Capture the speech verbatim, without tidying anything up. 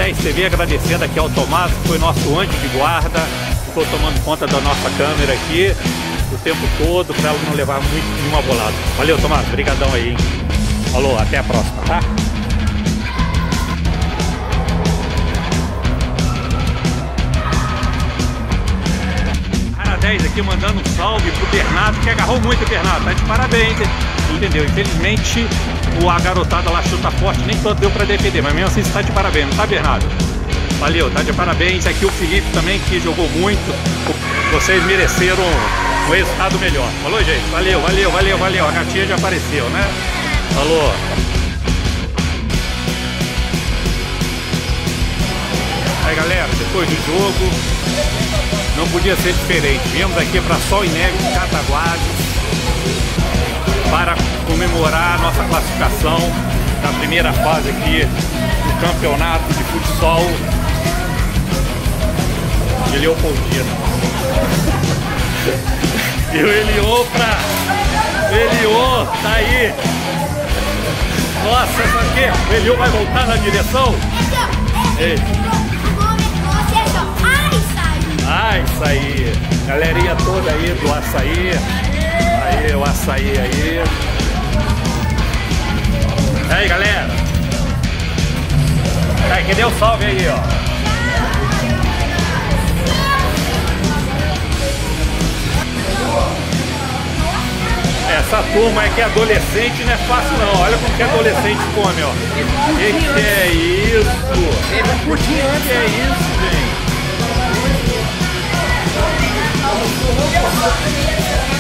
dez T V, agradecendo aqui ao Tomás, que foi nosso anjo de guarda, ficou tomando conta da nossa câmera aqui o tempo todo, para ela não levar muito nenhuma bolada. Valeu, Tomás, brigadão aí, hein? Falou, até a próxima, tá? dez aqui mandando um salve pro Bernardo, que agarrou muito o Bernardo, tá de parabéns, entendeu? Infelizmente a garotada lá chuta forte, nem todo deu pra defender, mas mesmo assim você tá de parabéns, não tá, Bernardo? Valeu, tá de parabéns. Aqui o Felipe também, que jogou muito, vocês mereceram um resultado melhor. Falou, gente? Valeu, valeu, valeu, valeu, a gatinha já apareceu, né? Falou. Aí, galera, depois do jogo não podia ser diferente. Viemos aqui para Sol e Neve de Cataguases para comemorar a nossa classificação na primeira fase aqui do campeonato de futsal de Leopoldina. E o Eliô pra... Eliô, tá aí. Nossa, isso aqui, o Eliô vai voltar na direção? Ei. Ah, isso aí, galerinha toda aí do açaí, aí o açaí aí. E aí, galera? Aí, que deu salve aí, ó. Essa turma é que é adolescente, não é fácil não. Olha como que adolescente come, ó. Que que é isso? Que que é isso, gente?